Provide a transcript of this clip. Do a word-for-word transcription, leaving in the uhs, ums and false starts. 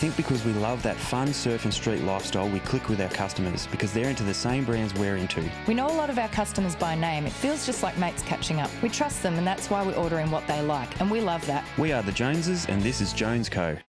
think because we love that fun surf and street lifestyle, we click with our customers because they're into the same brands we're into. We know a lot of our customers by name. It feels just like mates catching up. We trust them and that's why we're ordering what they like, and we love that. We are the Joneses and this is Jones Co.